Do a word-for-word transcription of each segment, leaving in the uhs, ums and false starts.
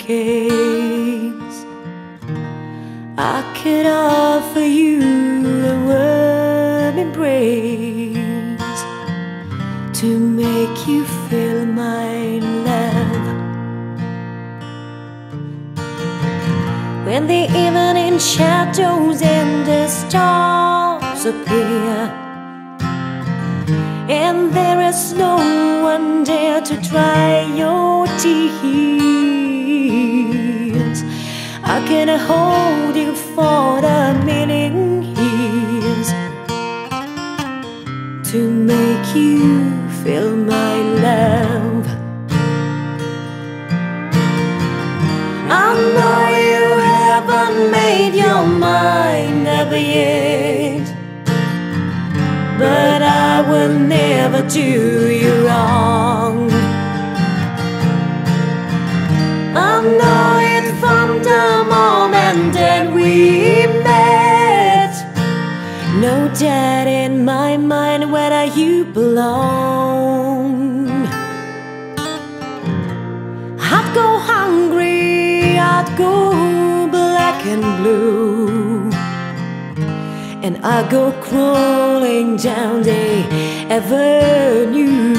case, I could offer you a warm embrace to make you feel my love. When the evening shadows and the stars appear, and there is no one there to dry your tears, I can hold you for the million years to make you feel my love. I know you haven't made your mind up yet, but I will never do you wrong. I know it from the moment that we met. No doubt in my mind whether you belong. I'd go hungry, I'd go black and blue, and I go crawling down the avenue.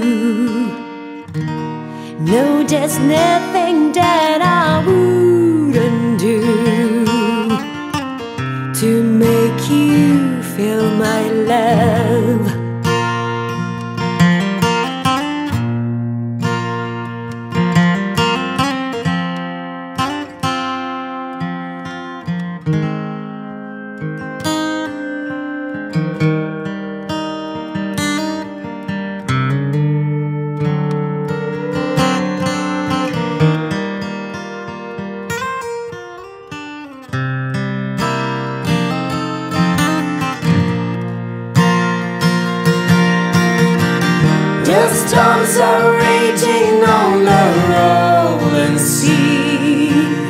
No, there's nothing that I wouldn't do to make you feel my love. The storms are raging on the rolling sea,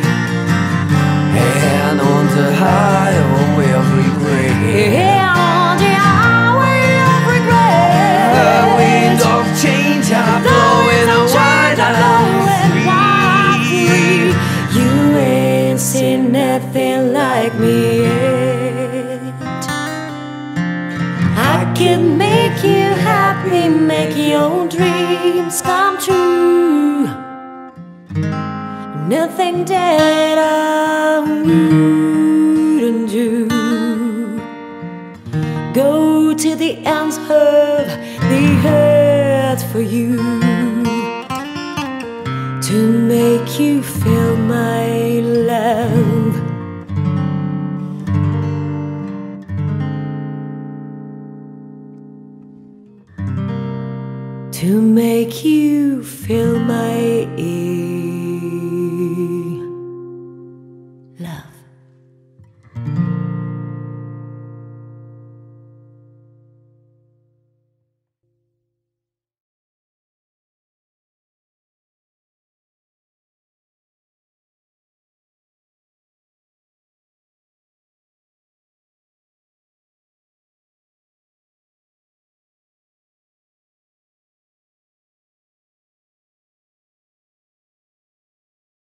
and on the highway of regret, yeah, on the highway of regret, the wind of change are blowing wide and free. You ain't seen nothing like me yet. I can make you happy, make your dreams come true. Nothing that I wouldn't do. Go to the ends of the earth for you to make you feel my love. To make you feel my